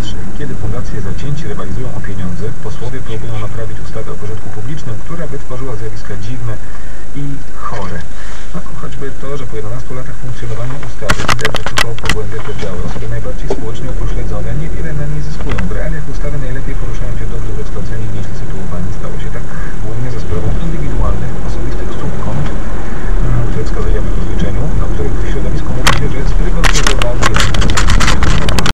powietrze. Kiedy fundacje zacięci rywalizują o pieniądze, posłowie próbują naprawić ustawę o porządku publicznym, która wytworzyła zjawiska dziwne i chore. No, choćby to, że po 11 latach funkcjonowania ustawy widać, że tylko pogłębia te działy. Osoby najbardziej społecznie upośledzone niewiele na niej zyskują. W realiach ustawy najlepiej